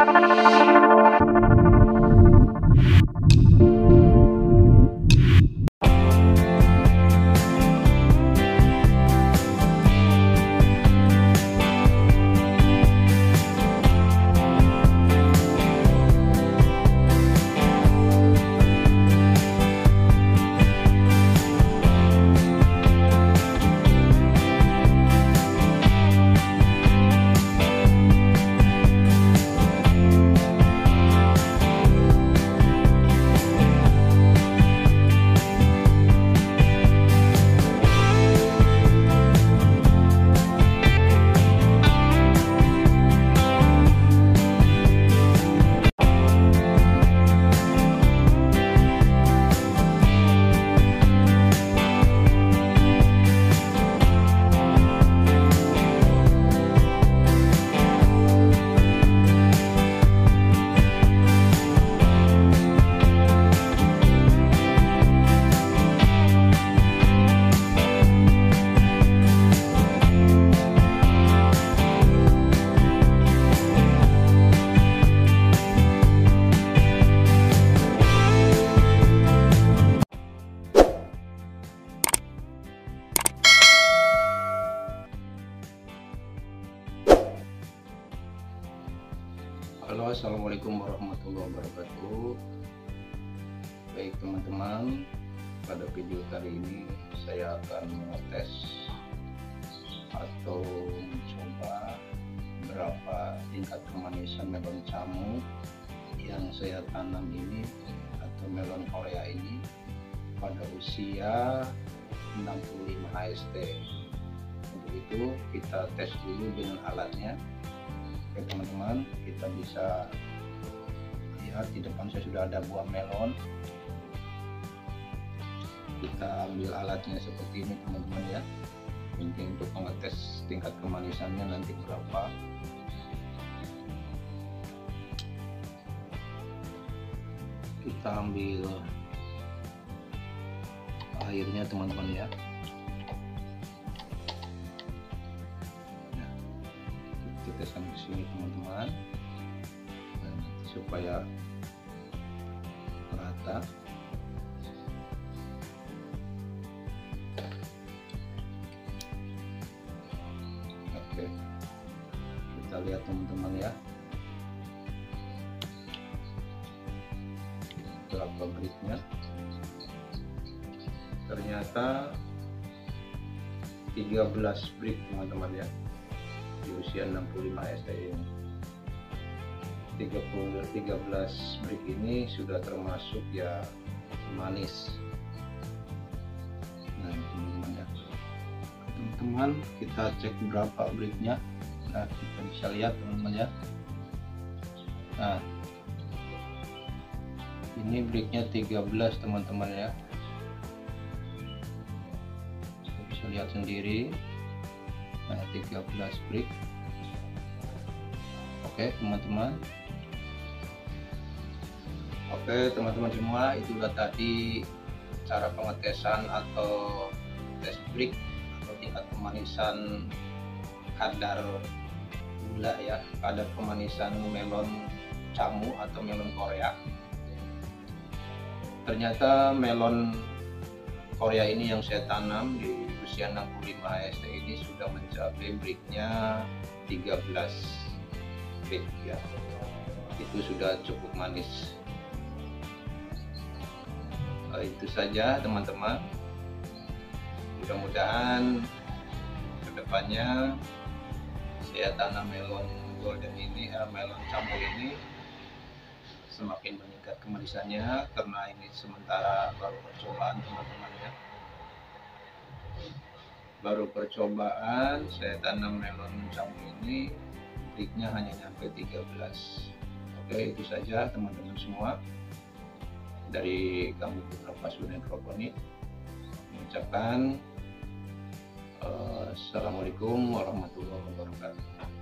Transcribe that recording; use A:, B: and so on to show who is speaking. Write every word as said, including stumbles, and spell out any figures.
A: Halo, assalamualaikum warahmatullahi wabarakatuh. Baik teman-teman, pada video kali ini saya akan mengetes atau mencoba berapa tingkat kemanisan melon camu yang saya tanam ini atau melon Korea ini pada usia enam puluh lima H S T. Untuk itu kita tes dulu dengan alatnya. Oke teman-teman, kita bisa lihat di depan saya sudah ada buah melon. Kita ambil alatnya seperti ini teman-teman ya, penting untuk mengetes tingkat kemanisannya nanti berapa. Kita ambil airnya teman-teman ya. Tetesan ke sini teman-teman, dan supaya rata. Oke, kita lihat teman-teman ya, berapa bricknya. Ternyata tiga belas brick teman-teman ya, di usia enam puluh lima H S T ini. tiga belas brick ini sudah termasuk ya manis. Nah teman-teman ya, teman-teman kita cek berapa bricknya. Nah kita bisa lihat teman-teman ya, nah ini bricknya tiga belas teman-teman ya, kita bisa lihat sendiri. Nah, tiga belas brick. Oke teman-teman, oke teman-teman semua, itulah tadi cara pengetesan atau tes brick atau tingkat kemanisan kadar gula ya, kadar kemanisan melon camu atau melon Korea. Ternyata melon Korea ini yang saya tanam di usia enam puluh lima H S T ini sudah mencapai bricknya tiga belas brick ya, itu sudah cukup manis. Nah, itu saja teman-teman, mudah-mudahan kedepannya saya tanam melon golden ini, eh, melon camu ini semakin meningkat kemanisannya, karena ini sementara baru percobaan teman-teman ya, baru percobaan saya tanam melon camu ini, bricknya hanya nyampe tiga belas. Oke itu saja teman-teman semua, dari kami Putra Pasudan Hidroponik mengucapkan uh, Assalamualaikum warahmatullahi wabarakatuh.